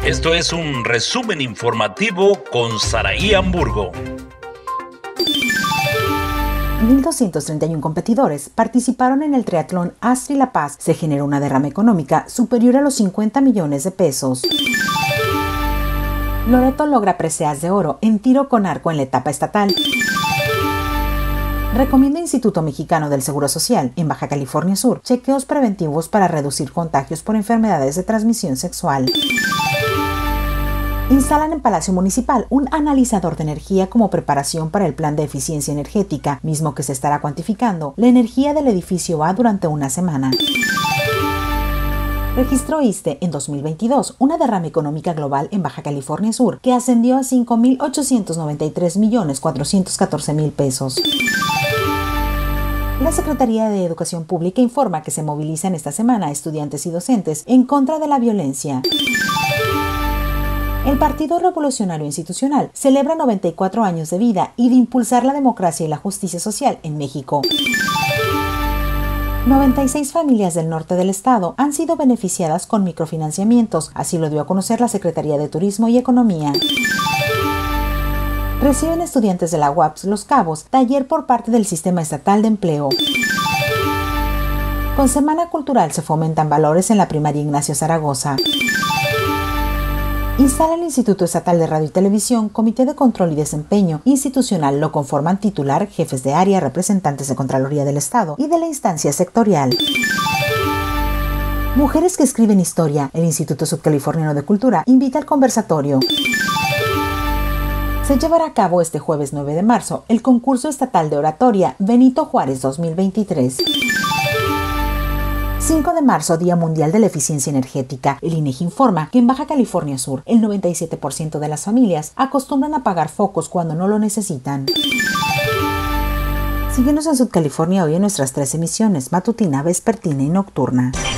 Esto es un resumen informativo con Saraí Hamburgo. 1.231 competidores participaron en el triatlón Astri La Paz. Se generó una derrama económica superior a los 50 millones de pesos. Loreto logra preseas de oro en tiro con arco en la etapa estatal. Recomienda Instituto Mexicano del Seguro Social en Baja California Sur chequeos preventivos para reducir contagios por enfermedades de transmisión sexual. Instalan en Palacio Municipal un analizador de energía como preparación para el plan de eficiencia energética, mismo que se estará cuantificando la energía del edificio A durante una semana. Registró ISSSTE en 2022 una derrama económica global en Baja California Sur que ascendió a 5.893.414.000 pesos. La Secretaría de Educación Pública informa que se movilizan esta semana estudiantes y docentes en contra de la violencia. El Partido Revolucionario Institucional celebra 94 años de vida y de impulsar la democracia y la justicia social en México. 96 familias del norte del estado han sido beneficiadas con microfinanciamientos, así lo dio a conocer la Secretaría de Turismo y Economía. Reciben estudiantes de la UAPS Los Cabos taller por parte del Sistema Estatal de Empleo. Con Semana Cultural se fomentan valores en la primaria Ignacio Zaragoza. Instala el Instituto Estatal de Radio y Televisión Comité de Control y Desempeño Institucional. Lo conforman titular, jefes de área, representantes de Contraloría del Estado y de la instancia sectorial. Mujeres que escriben historia. El Instituto Subcaliforniano de Cultura invita al conversatorio. Se llevará a cabo este jueves 9 de marzo el concurso estatal de oratoria Benito Juárez 2023. 5 de marzo, Día Mundial de la Eficiencia Energética. El INEGI informa que en Baja California Sur, el 97% de las familias acostumbran a apagar focos cuando no lo necesitan. Síguenos en Subcalifornia hoy en nuestras 3 emisiones, matutina, vespertina y nocturna.